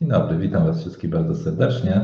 Dzień dobry, witam Was wszystkich bardzo serdecznie.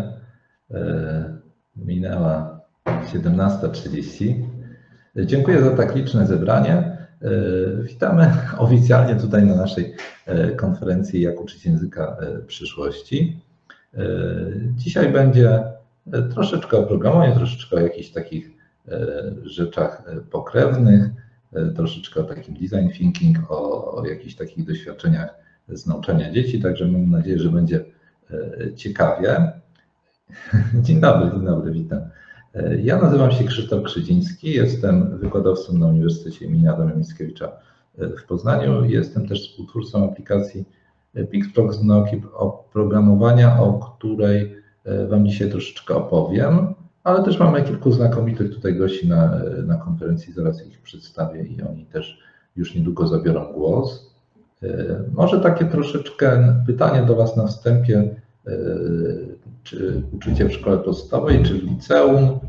Minęła 17:30. Dziękuję za tak liczne zebranie. Witamy oficjalnie tutaj na naszej konferencji Jak uczyć języka przyszłości. Dzisiaj będzie troszeczkę o programowaniu, troszeczkę o jakichś takich rzeczach pokrewnych, troszeczkę o takim design thinking, o jakichś takich doświadczeniach z nauczania dzieci, także mam nadzieję, że będzie ciekawie. Dzień dobry, witam. Ja nazywam się Krzysztof Krzydziński, jestem wykładowcą na Uniwersytecie im. Adama Mickiewicza w Poznaniu. Jestem też współtwórcą aplikacji PixBlocks do nauki oprogramowania, o której Wam dzisiaj troszeczkę opowiem, ale też mamy kilku znakomitych tutaj gości na konferencji, zaraz ich przedstawię i oni też już niedługo zabiorą głos. Może takie troszeczkę pytanie do Was na wstępie, czy uczycie w szkole podstawowej, czy w liceum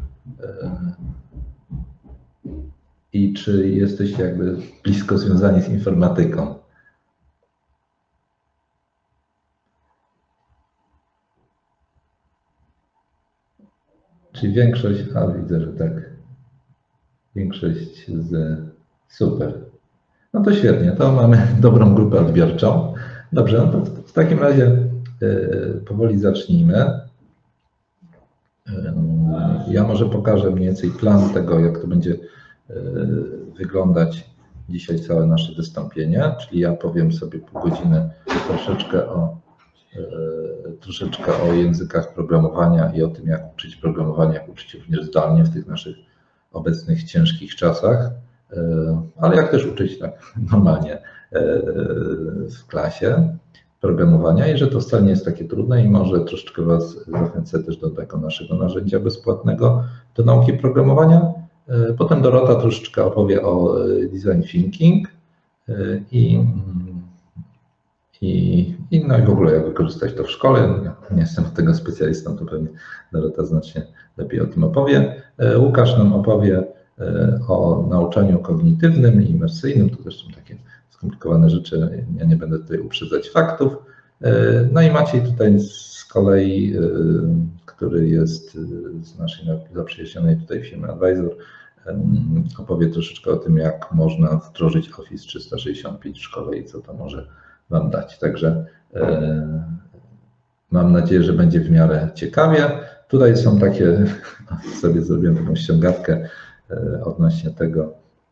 i czy jesteście jakby blisko związani z informatyką? Czyli większość, widzę, że tak, większość super. No to świetnie, to mamy dobrą grupę odbiorczą. Dobrze, no to w takim razie powoli zacznijmy. Ja może pokażę mniej więcej plan tego, jak to będzie wyglądać dzisiaj całe nasze wystąpienie, czyli ja powiem sobie pół godziny troszeczkę o językach programowania i o tym, jak uczyć programowania, jak uczyć również zdalnie w tych naszych obecnych ciężkich czasach, ale jak też uczyć tak normalnie w klasie programowania i że to wcale nie jest takie trudne i może troszeczkę Was zachęcę też do tego naszego narzędzia bezpłatnego do nauki programowania. Potem Dorota troszeczkę opowie o design thinking no i w ogóle jak wykorzystać to w szkole. Ja nie jestem od tego specjalistą, to pewnie Dorota znacznie lepiej o tym opowie. Łukasz nam opowie o nauczaniu kognitywnym i imersyjnym. To też są takie skomplikowane rzeczy, ja nie będę tutaj uprzedzać faktów. No i Maciej tutaj z kolei, który jest z naszej zaprzyjaźnionej tutaj firmy Advisor, opowie troszeczkę o tym, jak można wdrożyć Office 365 w szkole i co to może Wam dać. Także mam nadzieję, że będzie w miarę ciekawie. Tutaj są takie, sobie zrobiłem taką ściągawkę odnośnie tego,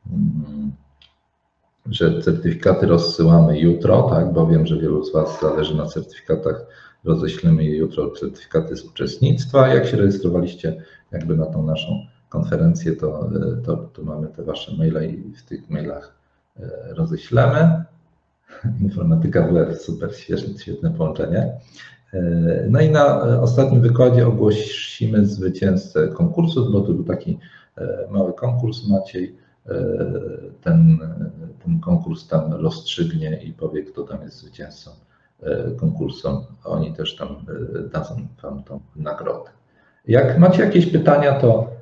że certyfikaty rozsyłamy jutro, tak, bo wiem, że wielu z Was zależy na certyfikatach. Roześlemy je jutro, certyfikaty z uczestnictwa. Jak się rejestrowaliście jakby na tą naszą konferencję, to mamy te Wasze maile i w tych mailach roześlemy. Informatyka WF, super, świetne połączenie. No i na ostatnim wykładzie ogłosimy zwycięzcę konkursu, bo to był taki mały konkurs. Maciej ten konkurs tam rozstrzygnie i powie, kto tam jest zwycięzcą konkursu. Oni też tam dadzą Wam tą nagrodę. Jak macie jakieś pytania,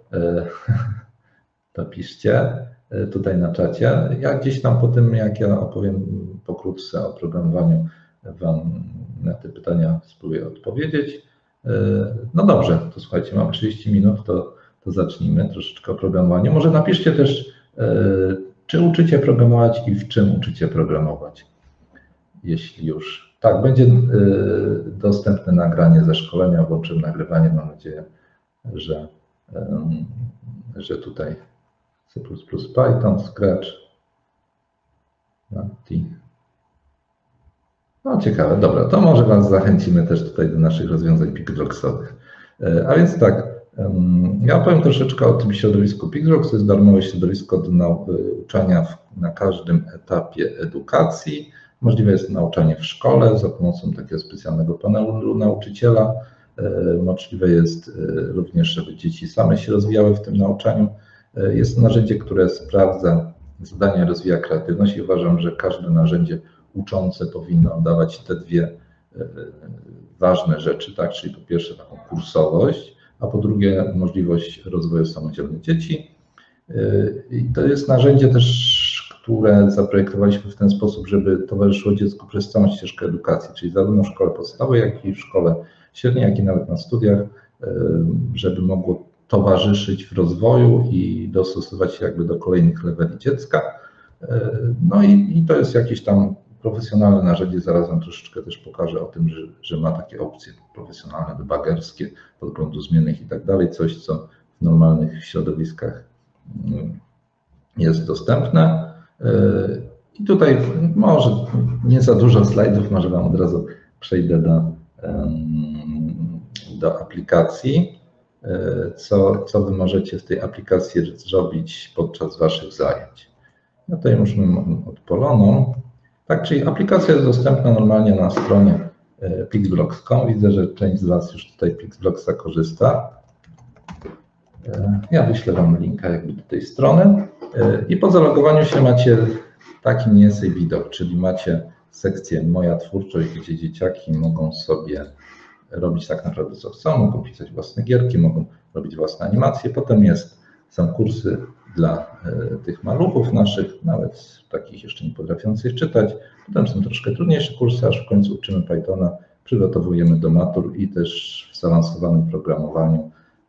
to piszcie tutaj na czacie. Ja gdzieś tam po tym, jak ja opowiem pokrótce o programowaniu, Wam na te pytania spróbuję odpowiedzieć. No dobrze, to słuchajcie, mam 30 minut, to zacznijmy troszeczkę o programowaniu. Może napiszcie też, czy uczycie programować i w czym uczycie programować. Jeśli już. Tak, będzie dostępne nagranie ze szkolenia, włączymy nagrywanie. Mam nadzieję, że tutaj C++, Python, Scratch. No ciekawe, dobra, to może Was zachęcimy też tutaj do naszych rozwiązań PixBlocksowych. A więc tak, ja opowiem troszeczkę o tym środowisku PixBlocks. To jest darmowe środowisko do nauczania na każdym etapie edukacji. Możliwe jest nauczanie w szkole za pomocą takiego specjalnego panelu nauczyciela. Możliwe jest również, żeby dzieci same się rozwijały w tym nauczaniu. Jest to narzędzie, które sprawdza zadania, rozwija kreatywność i uważam, że każde narzędzie uczące powinno dawać te dwie ważne rzeczy, tak? Czyli po pierwsze taką kursowość, a po drugie możliwość rozwoju samodzielnych dzieci. I to jest narzędzie też, które zaprojektowaliśmy w ten sposób, żeby towarzyszyło dziecku przez całą ścieżkę edukacji, czyli zarówno w szkole podstawowej, jak i w szkole średniej, jak i nawet na studiach, żeby mogło towarzyszyć w rozwoju i dostosować się jakby do kolejnych leveli dziecka. No i to jest jakieś tam profesjonalne narzędzie, zaraz Wam troszeczkę też pokażę o tym, że ma takie opcje profesjonalne, debugerskie, podglądu zmiennych i tak dalej, coś co w normalnych środowiskach jest dostępne. I tutaj może nie za dużo slajdów, może Wam od razu przejdę do aplikacji. Co Wy możecie w tej aplikacji zrobić podczas Waszych zajęć. Ja tutaj już mam odpaloną. Tak, czyli aplikacja jest dostępna normalnie na stronie pixblocks.com. Widzę, że część z Was już tutaj Pixblocksa korzysta. Ja wyślę Wam linka jakby do tej strony. I po zalogowaniu się macie taki mniej więcej widok, czyli macie sekcję Moja twórczość, gdzie dzieciaki mogą sobie robić tak naprawdę co chcą, mogą pisać własne gierki, mogą robić własne animacje. Potem są kursy dla tych maluchów naszych, nawet takich jeszcze nie potrafiących czytać. Potem są troszkę trudniejsze kursy, aż w końcu uczymy Pythona, przygotowujemy do matur i też w zaawansowanym programowaniu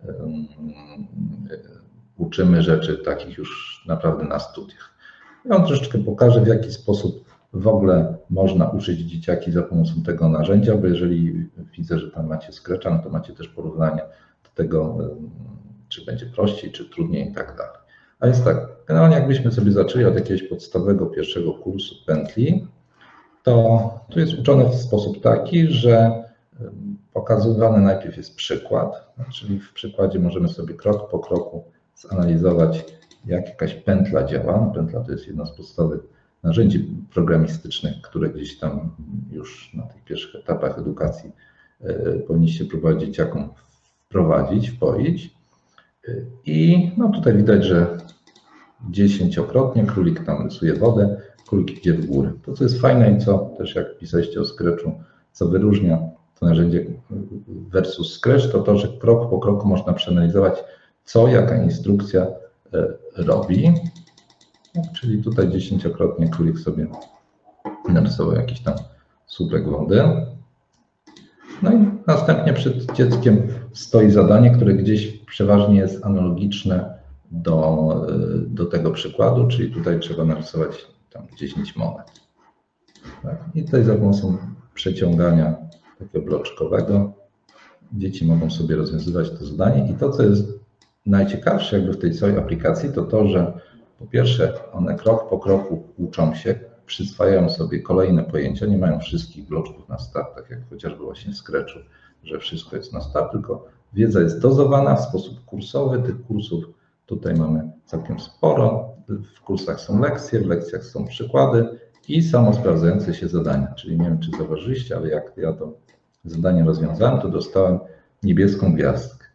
uczymy rzeczy takich już naprawdę na studiach. Ja Wam troszeczkę pokażę, w jaki sposób w ogóle można uczyć dzieciaki za pomocą tego narzędzia, bo jeżeli widzę, że tam macie Scratcha, no to macie też porównanie do tego, czy będzie prościej, czy trudniej i tak dalej. A więc tak, generalnie jakbyśmy sobie zaczęli od jakiegoś podstawowego pierwszego kursu pętli, to tu jest uczone w sposób taki, że pokazywany najpierw jest przykład, czyli w przykładzie możemy sobie krok po kroku zanalizować, jak jakaś pętla działa. Pętla to jest jedno z podstawowych narzędzi programistycznych, które gdzieś tam już na tych pierwszych etapach edukacji powinniście próbować dzieciakom wprowadzić, wpoić. I no tutaj widać, że 10-krotnie królik tam rysuje wodę, królik idzie w górę. To, co jest fajne i co też jak pisaliście o Scratchu, co wyróżnia to narzędzie versus Scratch, to że krok po kroku można przeanalizować, co jaka instrukcja robi. Czyli tutaj 10-krotnie królik sobie narysował jakiś tam słupek wody. No i następnie przed dzieckiem stoi zadanie, które gdzieś przeważnie jest analogiczne do tego przykładu, czyli tutaj trzeba narysować tam 10 monet. Tak? I tutaj za pomocą przeciągania takiego bloczkowego dzieci mogą sobie rozwiązywać to zadanie. I to, co jest najciekawsze jakby w tej całej aplikacji, to, że po pierwsze one krok po kroku uczą się, przyswajają sobie kolejne pojęcia, nie mają wszystkich bloczków na start, tak jak chociażby właśnie w Scratchu, że wszystko jest na start, tylko wiedza jest dozowana w sposób kursowy. Tych kursów tutaj mamy całkiem sporo. W kursach są lekcje, w lekcjach są przykłady i samosprawdzające się zadania. Czyli nie wiem, czy zauważyliście, ale jak ja to zadanie rozwiązałem, to dostałem niebieską gwiazdkę.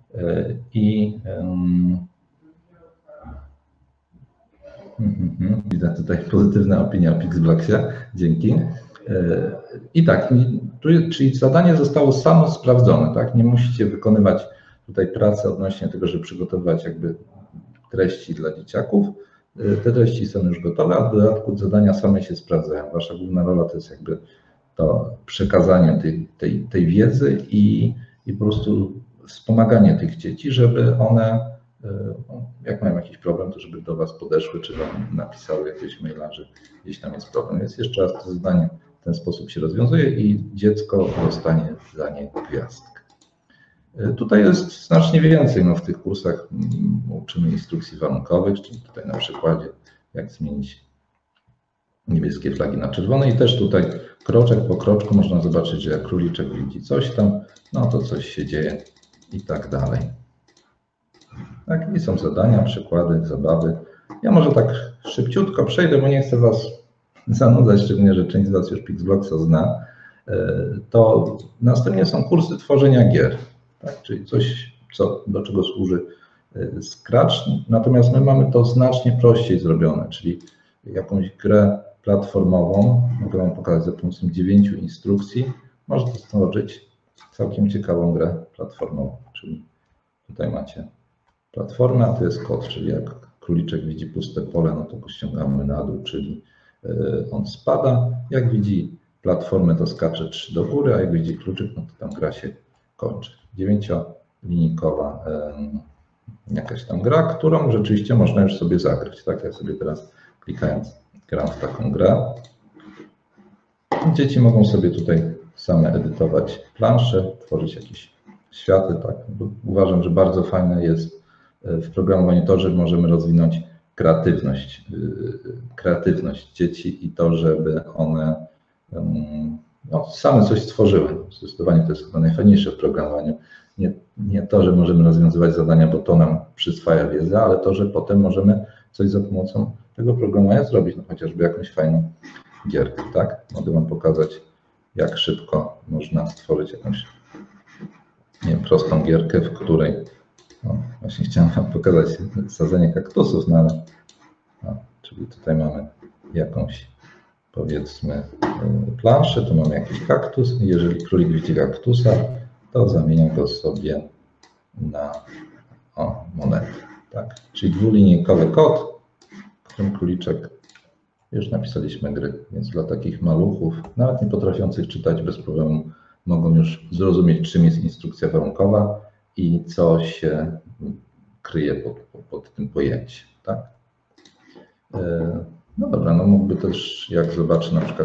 Widzę tutaj pozytywna opinia o Pixblocksie, dzięki. I tak, czyli zadanie zostało samo sprawdzone, tak? Nie musicie wykonywać tutaj pracy odnośnie tego, żeby przygotowywać jakby treści dla dzieciaków. Te treści są już gotowe, a w dodatku zadania same się sprawdzają. Wasza główna rola to jest jakby to przekazanie tej wiedzy i po prostu wspomaganie tych dzieci, żeby one, jak mają jakiś problem, to żeby do Was podeszły, czy Wam napisały jakieś maila, że gdzieś tam jest problem. Więc jeszcze raz to zadanie w ten sposób się rozwiązuje i dziecko dostanie za nie gwiazdkę. Tutaj jest znacznie więcej. No w tych kursach uczymy instrukcji warunkowych, czyli tutaj na przykładzie jak zmienić niebieskie flagi na czerwone i też tutaj kroczek po kroczku można zobaczyć, że jak króliczek widzi coś tam, no to coś się dzieje i tak dalej. Tak, i są zadania, przykłady, zabawy. Ja może tak szybciutko przejdę, bo nie chcę Was zanudzać, szczególnie, że część z Was już Pixblocksa zna. To następnie są kursy tworzenia gier, tak? Czyli coś, do czego służy Scratch, natomiast my mamy to znacznie prościej zrobione, czyli jakąś grę platformową, mogę Wam pokazać za pomocą 9 instrukcji, można stworzyć całkiem ciekawą grę platformową, czyli tutaj macie platformę, a to jest kod, czyli jak króliczek widzi puste pole, no to go ściągamy na dół, czyli on spada. Jak widzi platformę, to skacze 3 do góry, a jak widzi kluczyk, no to tam gra się kończy. 9-linijkowa jakaś tam gra, którą rzeczywiście można już sobie zagrać. Tak, ja sobie teraz klikając gram w taką grę. Dzieci mogą sobie tutaj same edytować plansze, tworzyć jakieś światy. Tak. Uważam, że bardzo fajne jest w programowaniu to, że możemy rozwinąć kreatywność dzieci i to, żeby one same coś stworzyły. Zdecydowanie to jest chyba najfajniejsze w programowaniu. Nie to, że możemy rozwiązywać zadania, bo to nam przyswaja wiedzę, ale to, że potem możemy coś za pomocą tego programowania zrobić, no chociażby jakąś fajną gierkę, tak? Mogę Wam pokazać, jak szybko można stworzyć jakąś, nie wiem, prostą gierkę, w której, właśnie chciałem Wam pokazać sadzenie kaktusów, no ale, czyli tutaj mamy jakąś, powiedzmy, planszę, tu mamy jakiś kaktus i jeżeli królik widzi kaktusa, to zamienia go sobie na monetę, tak? Czyli dwulinijkowy kod, w którym króliczek, już napisaliśmy gry, więc dla takich maluchów, nawet nie potrafiących czytać bez problemu, mogą już zrozumieć, czym jest instrukcja warunkowa i co się kryje pod tym pojęciem, tak? No dobra, no mógłby też, jak zobaczy na przykład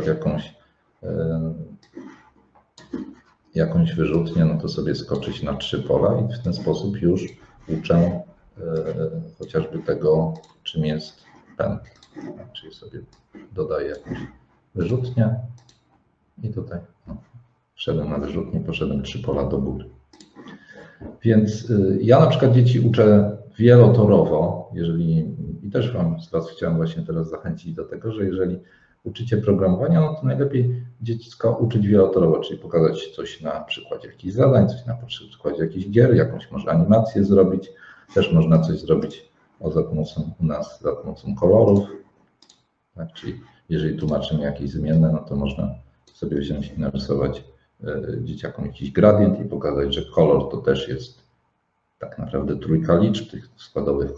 jakąś wyrzutnię, no to sobie skoczyć na 3 pola i w ten sposób już uczę chociażby tego, czym jest pętla. Czyli sobie dodaję jakąś wyrzutnię i tutaj wszedłem na wyrzutnię, poszedłem 3 pola do góry. Więc ja na przykład dzieci uczę wielotorowo, i też Was chciałem właśnie teraz zachęcić do tego, że jeżeli uczycie programowania, no to najlepiej dziecko uczyć wielotorowo, czyli pokazać coś na przykładzie jakichś zadań, coś na przykładzie jakichś gier, jakąś może animację zrobić. Też można coś zrobić za pomocą kolorów. Tak? Czyli jeżeli tłumaczymy jakieś zmienne, no to można sobie wziąć i narysować dzieciakom jakiś gradient i pokazać, że kolor to też jest tak naprawdę trójka liczb tych składowych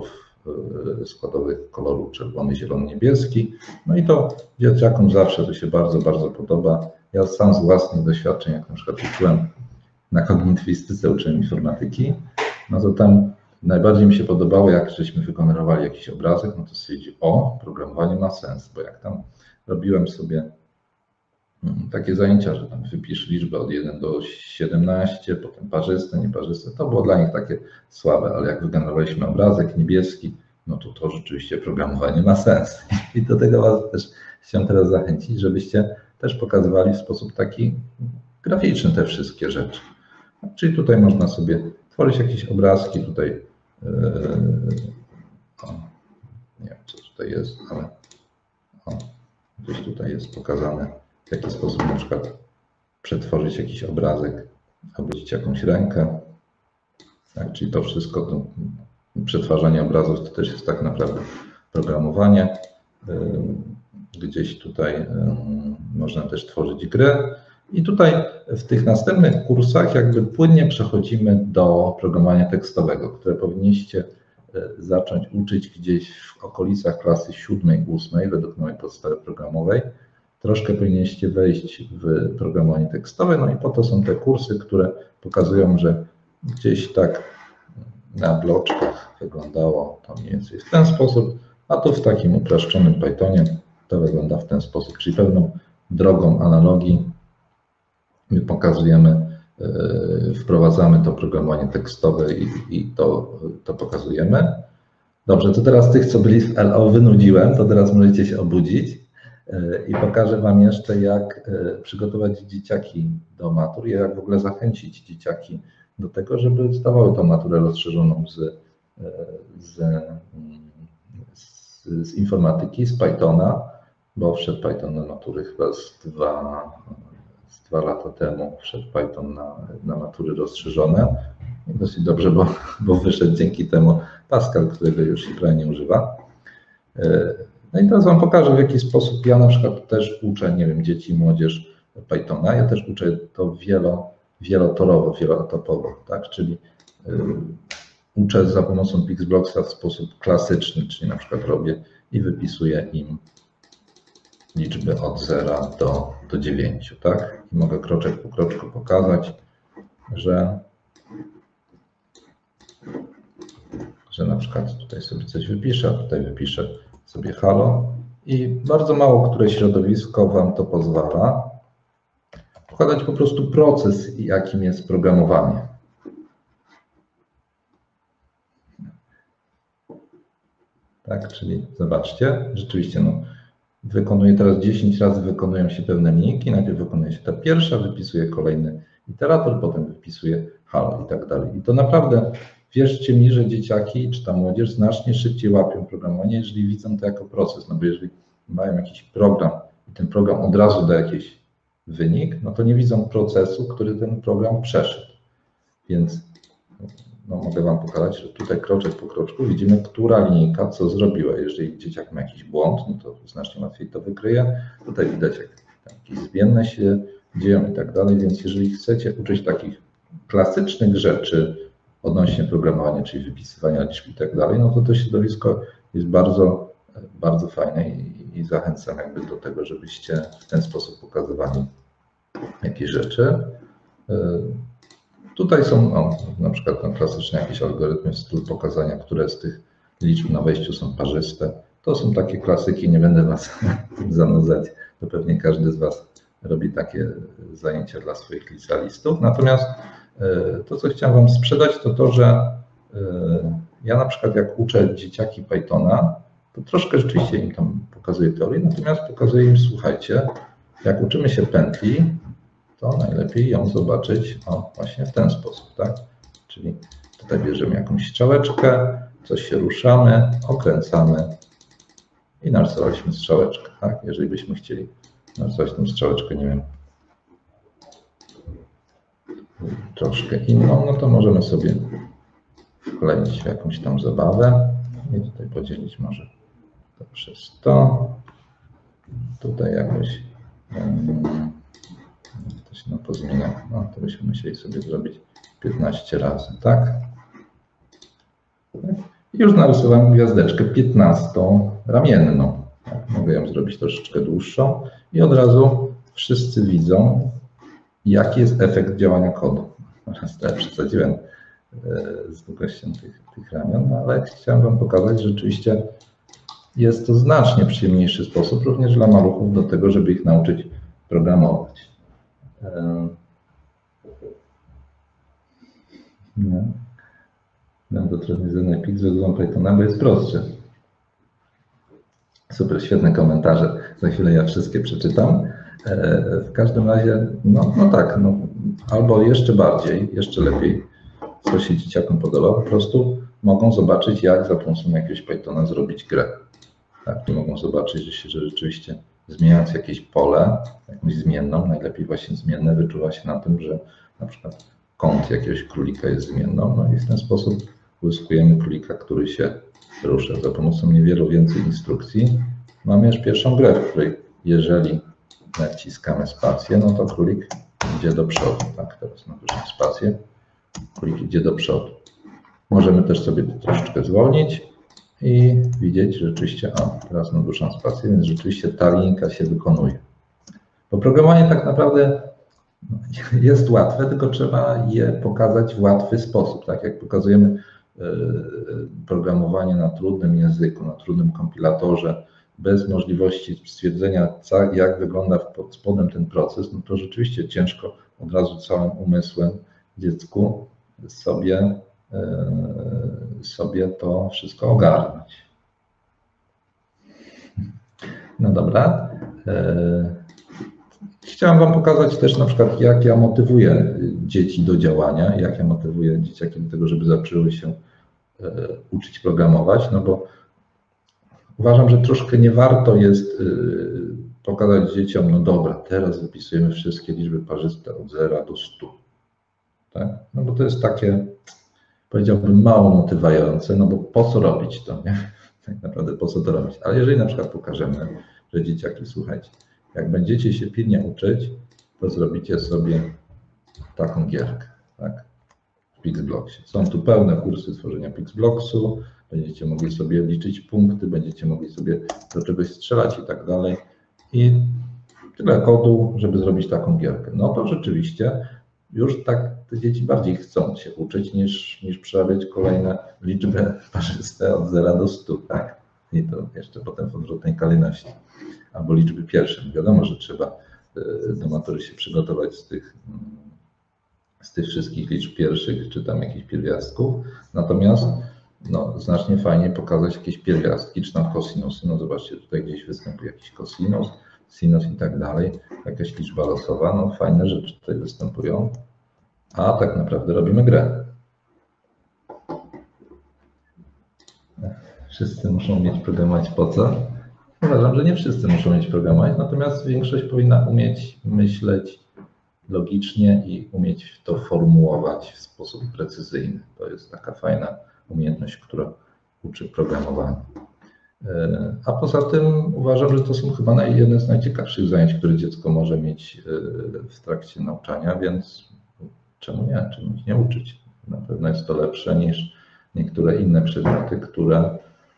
kolorów czerwony, zielony, niebieski. No i to dzieciakom zawsze to się bardzo, bardzo podoba. Ja sam z własnych doświadczeń, jak na przykład uczyłem na kognitywistyce, uczyłem informatyki, no to tam najbardziej mi się podobało, jak żeśmy wygenerowali jakiś obrazek, no to stwierdził, programowanie ma sens, bo jak tam robiłem sobie takie zajęcia, że tam wypisz liczbę od 1 do 17, potem parzyste, nieparzyste, to było dla nich takie słabe, ale jak wygenerowaliśmy obrazek niebieski, no to rzeczywiście programowanie ma sens. I do tego Was też chciałem teraz zachęcić, żebyście też pokazywali w sposób taki graficzny te wszystkie rzeczy. Czyli tutaj można sobie tworzyć jakieś obrazki, tutaj nie wiem, co tutaj jest, ale gdzieś tutaj jest pokazane, w jaki sposób na przykład przetworzyć jakiś obrazek, obrócić jakąś rękę. Tak, czyli to wszystko, to przetwarzanie obrazów to też jest tak naprawdę programowanie. Gdzieś tutaj można też tworzyć gry. I tutaj w tych następnych kursach jakby płynnie przechodzimy do programowania tekstowego, które powinniście zacząć uczyć gdzieś w okolicach klasy 7-8 według mojej podstawy programowej. Troszkę powinniście wejść w programowanie tekstowe, no i po to są te kursy, które pokazują, że gdzieś tak na bloczkach wyglądało to mniej więcej w ten sposób, a tu w takim uproszczonym Pythonie to wygląda w ten sposób, czyli pewną drogą analogii my pokazujemy, wprowadzamy to programowanie tekstowe i to pokazujemy. Dobrze, to teraz tych, co byli w LO, wynudziłem, to teraz możecie się obudzić i pokażę Wam jeszcze, jak przygotować dzieciaki do matur i jak w ogóle zachęcić dzieciaki do tego, żeby zdawały tą maturę rozszerzoną z informatyki, z Pythona, bo wszedł Python na matury chyba z 2 lata temu, wszedł Python na matury rozszerzone. I dosyć dobrze, bo wyszedł dzięki temu Pascal, którego już się prawie nie używa. No i teraz Wam pokażę, w jaki sposób ja na przykład też uczę, nie wiem, dzieci i młodzież Pythona. Ja też uczę to wielotorowo, wieloetapowo, tak? Czyli uczę za pomocą Pixblocksa w sposób klasyczny, czyli na przykład robię i wypisuję im liczby od 0 do 9, tak? I mogę kroczek po kroczku pokazać, że na przykład tutaj sobie coś wypiszę, a tutaj wypiszę sobie halo i bardzo mało które środowisko Wam to pozwala pokazać po prostu proces, jakim jest programowanie. Tak, czyli zobaczcie, rzeczywiście wykonuję teraz 10 razy, wykonują się pewne linijki, najpierw wykonuje się ta pierwsza, wypisuje kolejny iterator, potem wypisuje halo i tak dalej. I to naprawdę, wierzcie mi, że dzieciaki czy ta młodzież znacznie szybciej łapią programowanie, jeżeli widzą to jako proces, no bo jeżeli mają jakiś program i ten program od razu da jakiś wynik, no to nie widzą procesu, który ten program przeszedł. Więc mogę Wam pokazać, że tutaj kroczek po kroczku widzimy, która linijka co zrobiła. Jeżeli dzieciak ma jakiś błąd, no to znacznie łatwiej to wykryje. Tutaj widać, jak jakieś zmienne się dzieją i tak dalej, więc jeżeli chcecie uczyć takich klasycznych rzeczy odnośnie programowania, czyli wypisywania liczb i tak dalej, no to środowisko jest bardzo, bardzo fajne i zachęcam jakby do tego, żebyście w ten sposób pokazywali jakieś rzeczy. Tutaj są na przykład klasyczne jakieś algorytmy w stylu pokazania, które z tych liczb na wejściu są parzyste. To są takie klasyki, nie będę Was tym zanudzać, to pewnie każdy z Was robi takie zajęcia dla swoich licealistów. Natomiast to, co chciałem Wam sprzedać, to to, że ja na przykład jak uczę dzieciaki Pythona, to troszkę rzeczywiście im tam pokazuję teorię, natomiast pokazuję im, słuchajcie, jak uczymy się pętli, to najlepiej ją zobaczyć właśnie w ten sposób, tak? Czyli tutaj bierzemy jakąś strzałeczkę, coś się ruszamy, okręcamy i narysowaliśmy strzałeczkę, tak? Jeżeli byśmy chcieli narysować tą strzałeczkę, nie wiem, troszkę inną, no to możemy sobie wkleić w jakąś tam zabawę i tutaj podzielić może to przez to. Tutaj jakoś to się pozmienia, to byśmy musieli sobie zrobić 15 razy, tak? I już narysowałem gwiazdeczkę 15-ramienną. Tak? Mogę ją zrobić troszeczkę dłuższą i od razu wszyscy widzą, jaki jest efekt działania kodu. Teraz trochę przesadziłem z długością tych ramion, ale chciałem Wam pokazać, że rzeczywiście jest to znacznie przyjemniejszy sposób również dla maluchów do tego, żeby ich nauczyć programować. Dam to trochę z Pixel Pythona, bo jest prostszy. Super, świetne komentarze. Za chwilę ja wszystkie przeczytam. W każdym razie, tak, albo jeszcze bardziej, jeszcze lepiej, co się dzieciakom podoba, po prostu mogą zobaczyć, jak za pomocą jakiegoś Pythona zrobić grę. Tak, i mogą zobaczyć, że rzeczywiście zmieniając jakieś pole, jakąś zmienną, najlepiej właśnie zmienne, wyczuwa się na tym, że na przykład kąt jakiegoś królika jest zmienną, i w ten sposób uzyskujemy królika, który się rusza. Za pomocą niewielu więcej instrukcji mamy już pierwszą grę, w której jeżeli naciskamy spację, no to królik idzie do przodu. Tak, teraz naciskam spację, królik idzie do przodu. Możemy też sobie to troszeczkę zwolnić i widzieć, że rzeczywiście, teraz naduszam spację, więc rzeczywiście ta linijka się wykonuje. Bo programowanie tak naprawdę jest łatwe, tylko trzeba je pokazać w łatwy sposób. Tak jak pokazujemy programowanie na trudnym języku, na trudnym kompilatorze, bez możliwości stwierdzenia, jak wygląda pod spodem ten proces, no to rzeczywiście ciężko od razu całym umysłem dziecku sobie to wszystko ogarnąć. No dobra. Chciałem Wam pokazać też na przykład, jak ja motywuję dzieci do działania, jak ja motywuję dzieciaki do tego, żeby zaczęły się uczyć programować, no bo uważam, że troszkę nie warto jest pokazać dzieciom, no dobra, teraz wypisujemy wszystkie liczby parzyste od 0 do 100. Tak? No bo to jest takie, powiedziałbym, mało motywujące, no bo po co robić to, nie? Tak naprawdę po co to robić? Ale jeżeli na przykład pokażemy, że dzieciaki, słuchajcie, jak będziecie się pilnie uczyć, to zrobicie sobie taką gierkę, tak? PixBlocksie. Są tu pełne kursy tworzenia PixBlocksu, będziecie mogli sobie liczyć punkty, będziecie mogli sobie do czegoś strzelać i tak dalej. I tyle kodu, żeby zrobić taką gierkę. No to rzeczywiście już tak te dzieci bardziej chcą się uczyć niż przerabiać kolejne liczby parzyste od 0 do 100, tak? I to jeszcze potem w odwrotnej kolejności. Albo liczby pierwsze. Wiadomo, że trzeba do matury się przygotować z tych wszystkich liczb pierwszych, czy tam jakichś pierwiastków. Natomiast no, znacznie fajnie pokazać jakieś pierwiastki, czy tam kosinusy. No zobaczcie, tutaj gdzieś występuje jakiś kosinus, sinus i tak dalej, jakaś liczba losowa. No fajne rzeczy tutaj występują. A tak naprawdę robimy grę. Wszyscy muszą umieć programować po co? Uważam, że nie wszyscy muszą umieć programować, natomiast większość powinna umieć myśleć logicznie i umieć to formułować w sposób precyzyjny. To jest taka fajna umiejętność, która uczy programowania. A poza tym uważam, że to są chyba jedne z najciekawszych zajęć, które dziecko może mieć w trakcie nauczania, więc czemu nie uczyć? Na pewno jest to lepsze niż niektóre inne przedmioty, które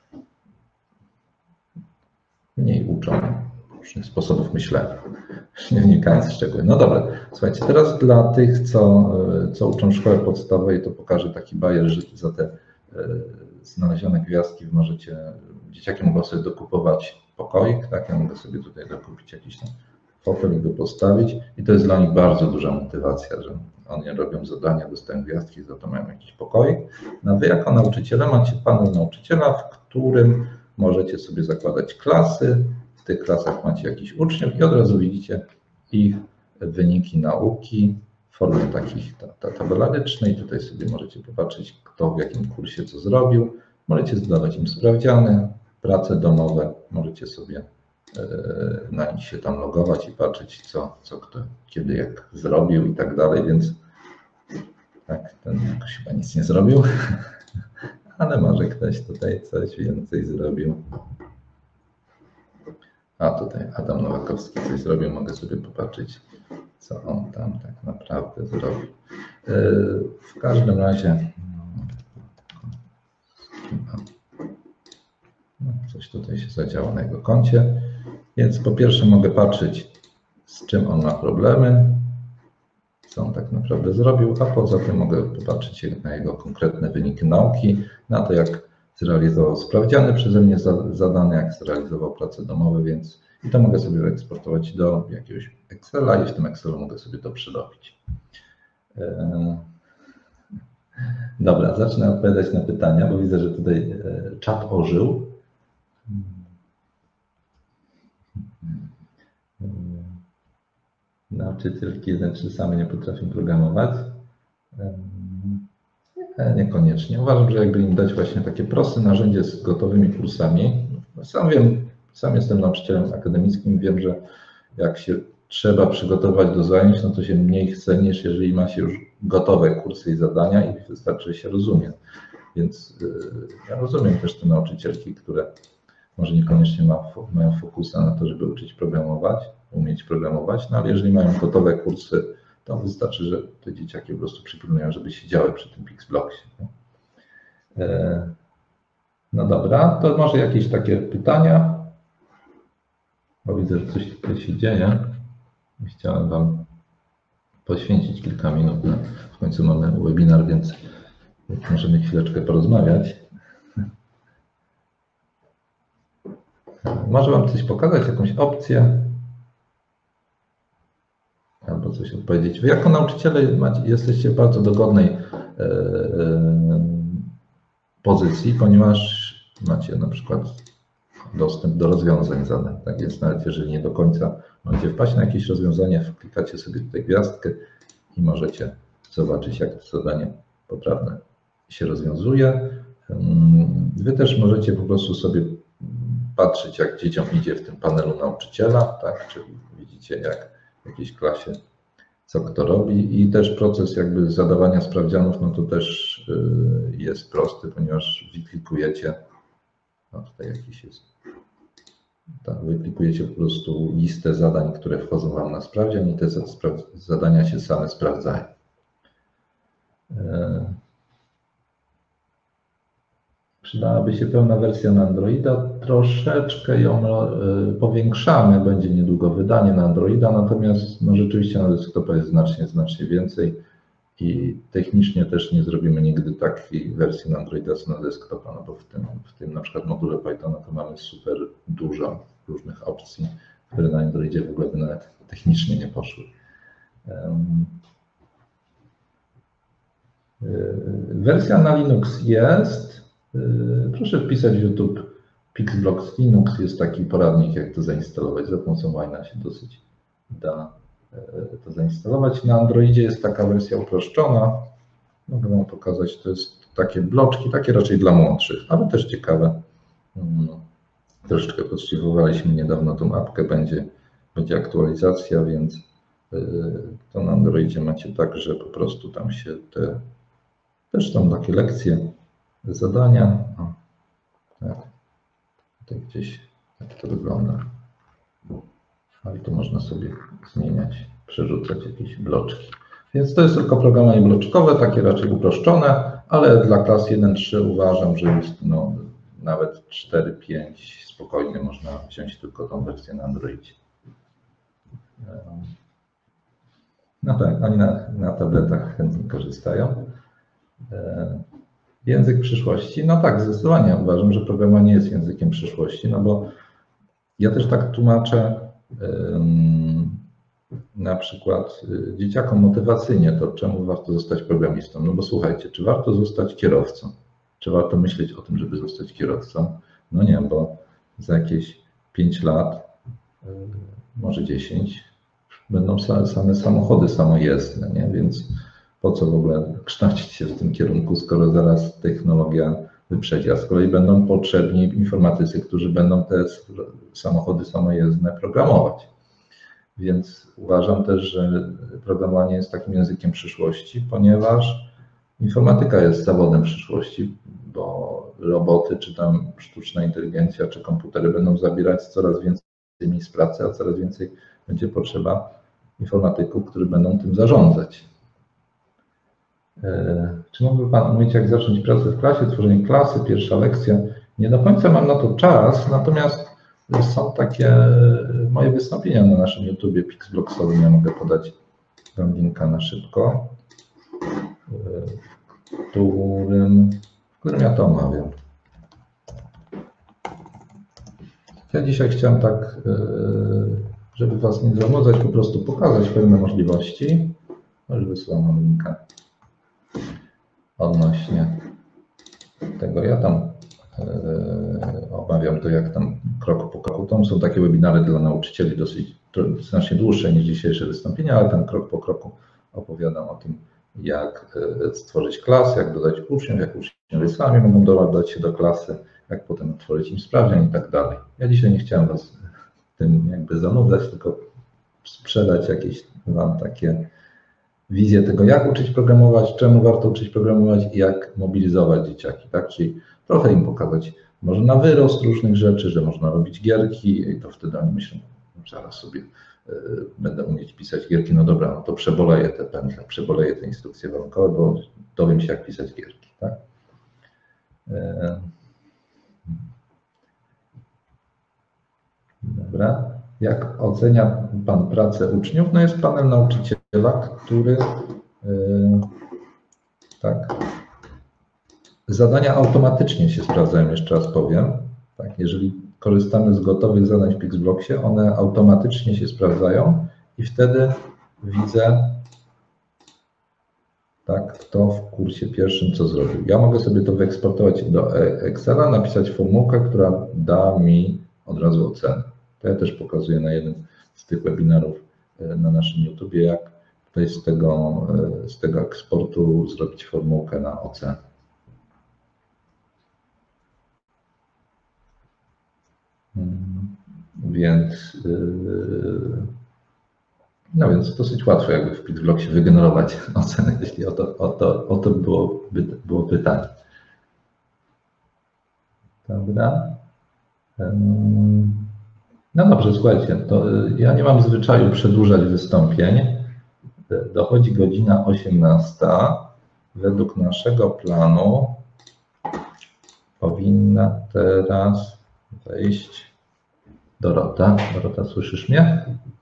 mniej uczą różnych sposobów myślenia, nie wnikając w szczegóły. No dobra, słuchajcie, teraz dla tych, co uczą w szkole podstawowej, to pokażę taki bajer, że za te znalezione gwiazdki dzieciaki mogą sobie dokupować pokoik, tak, ja mogę sobie tutaj dokupić jakiś tam fotel i go postawić i to jest dla nich bardzo duża motywacja, że oni robią zadania, dostają gwiazdki, za to mają jakiś pokoik. No wy jako nauczyciele macie panel nauczyciela, w którym możecie sobie zakładać klasy, w tych klasach macie jakichś uczniów i od razu widzicie ich wyniki nauki w formie takich tabelarycznej. Tutaj sobie możecie popatrzeć, kto w jakim kursie co zrobił. Możecie zdawać im sprawdziany, prace domowe, możecie sobie na nich się tam logować i patrzeć, co kto kiedy jak zrobił i tak dalej, więc tak, ten jakoś chyba nic nie zrobił, ale może ktoś tutaj coś więcej zrobił. A tutaj Adam Nowakowski coś zrobił, mogę sobie popatrzeć, co on tam tak naprawdę zrobił. W każdym razie coś tutaj się zadziało na jego koncie, więc po pierwsze mogę patrzeć, z czym on ma problemy, co on tak naprawdę zrobił, a poza tym mogę popatrzeć na jego konkretne wyniki nauki, na to, jak zrealizował sprawdziany przeze mnie zadane, jak zrealizował prace domowe, więc i to mogę sobie wyeksportować do jakiegoś Excela i w tym Excelu mogę sobie to przerobić. Dobra, zacznę odpowiadać na pytania, bo widzę, że tutaj czat ożył. Nauczycielki 1-3 same nie potrafią programować. Niekoniecznie. Uważam, że jakby im dać właśnie takie proste narzędzie z gotowymi kursami. Sam wiem, sam jestem nauczycielem akademickim, wiem, że jak się trzeba przygotować do zajęć, no to się mniej chce, niż jeżeli ma się już gotowe kursy i zadania i wystarczy, że się rozumie. Więc ja rozumiem też te nauczycielki, które może niekoniecznie mają fokusa na to, żeby uczyć programować, umieć programować, no ale jeżeli mają gotowe kursy, to wystarczy, że te dzieciaki po prostu przypilnują, żeby siedziały przy tym PixBlocksie. No dobra, to może jakieś takie pytania, bo widzę, że coś tutaj się dzieje. Chciałem Wam poświęcić kilka minut. W końcu mamy webinar, więc możemy chwileczkę porozmawiać. Może Wam coś pokazać, jakąś opcję, albo coś odpowiedzieć. Wy jako nauczyciele jesteście w bardzo dogodnej pozycji, ponieważ macie na przykład dostęp do rozwiązań zadań. Tak jest, nawet jeżeli nie do końca możecie wpaść na jakieś rozwiązanie, klikacie sobie tutaj gwiazdkę i możecie zobaczyć, jak to zadanie poprawne się rozwiązuje. Wy też możecie po prostu sobie patrzeć, jak dzieciom idzie w tym panelu nauczyciela, tak? Czyli widzicie, jak w jakiejś klasie co kto robi i też proces jakby zadawania sprawdzianów, no to też jest prosty, ponieważ wyklikujecie, no tutaj jakiś jest, tak, wyklikujecie po prostu listę zadań, które wchodzą Wam na sprawdzian i te zadania się same sprawdzają. Przydałaby się pełna wersja na Androida. Troszeczkę ją powiększamy, będzie niedługo wydanie na Androida, natomiast no, rzeczywiście na desktopa jest znacznie więcej i technicznie też nie zrobimy nigdy takiej wersji na Androida co na desktopa, no bo w tym na przykład module Pythona to mamy super dużo różnych opcji, które na Androidzie w ogóle by nawet technicznie nie poszły. Wersja na Linux jest. Proszę wpisać w YouTube Pixblocks Linux, jest taki poradnik, jak to zainstalować. Za pomocą Wina się dosyć da to zainstalować. Na Androidzie jest taka wersja uproszczona. Mogę Wam pokazać, to jest takie bloczki, takie raczej dla młodszych, ale też ciekawe. Troszeczkę podszlifowaliśmy niedawno tą apkę, będzie aktualizacja, więc to na Androidzie macie tak, że po prostu tam się też są takie lekcje, zadania. O, tak. Tutaj gdzieś jak to wygląda. Ale tu można sobie zmieniać, przerzucać jakieś bloczki. Więc to jest tylko programowanie bloczkowe, takie raczej uproszczone, ale dla klas 1-3 uważam, że jest nawet 4-5 spokojnie można wziąć tylko tą wersję na Androidzie. No tak, oni na tabletach chętnie korzystają. Język przyszłości, no tak, zdecydowanie uważam, że programowanie jest językiem przyszłości, no bo ja też tak tłumaczę na przykład dzieciakom motywacyjnie to, czemu warto zostać programistą. No bo słuchajcie, czy warto zostać kierowcą? Czy warto myśleć o tym, żeby zostać kierowcą? No nie, bo za jakieś 5 lat, może 10, będą same samochody samojezdne, nie? Więc po co w ogóle kształcić się w tym kierunku, skoro zaraz technologia wyprzedzi, a z kolei będą potrzebni informatycy, którzy będą te samochody samojezdne programować. Więc uważam też, że programowanie jest takim językiem przyszłości, ponieważ informatyka jest zawodem przyszłości, bo roboty, czy tam sztuczna inteligencja, czy komputery będą zabierać coraz więcej miejsc pracy, a coraz więcej będzie potrzeba informatyków, którzy będą tym zarządzać. Czy mógłby Pan omówić, jak zacząć pracę w klasie, tworzenie klasy, pierwsza lekcja? Nie do końca mam na to czas, natomiast są takie moje wystąpienia na naszym YouTubie Pixblocksowym. Ja mogę podać Wam linka na szybko, w którym ja to omawiam. Ja dzisiaj chciałem tak, żeby Was nie zanudzać, po prostu pokazać pewne możliwości. Już wysyłam Wam linka odnośnie tego. Ja tam omawiam to, jak tam krok po kroku. Tam są takie webinary dla nauczycieli dosyć znacznie dłuższe niż dzisiejsze wystąpienia, ale tam krok po kroku opowiadam o tym, jak stworzyć klasę, jak dodać uczniów, jak uczniowie sami mogą dodać się do klasy, jak potem otworzyć im sprawdzian i tak dalej. Ja dzisiaj nie chciałem Was tym jakby zanudzać, tylko sprzedać jakieś Wam takie wizję tego, jak uczyć programować, czemu warto uczyć programować i jak mobilizować dzieciaki, tak? Czyli trochę im pokazać może na wyrost różnych rzeczy, że można robić gierki i to wtedy oni myślą, zaraz sobie będę umieć pisać gierki, no dobra, no to przeboleję te pętle, przeboleję te instrukcje warunkowe, bo dowiem się, jak pisać gierki, tak? Dobra. Jak ocenia Pan pracę uczniów? No jest panel nauczyciela, który tak, zadania automatycznie się sprawdzają, jeszcze raz powiem. Tak, jeżeli korzystamy z gotowych zadań w Pixblocksie, one automatycznie się sprawdzają i wtedy widzę, tak, kto w kursie pierwszym co zrobił. Ja mogę sobie to wyeksportować do Excela, napisać formułkę, która da mi od razu ocenę. To ja też pokazuję na jednym z tych webinarów na naszym YouTubie, jak tutaj z tego eksportu zrobić formułkę na ocenę. Więc no więc dosyć łatwo jakby w Pixblocksie wygenerować ocenę, jeśli o to było pytanie. Dobra. No dobrze, słuchajcie, to ja nie mam zwyczaju przedłużać wystąpień. Dochodzi godzina 18. według naszego planu powinna teraz wejść Dorota. Dorota, słyszysz mnie?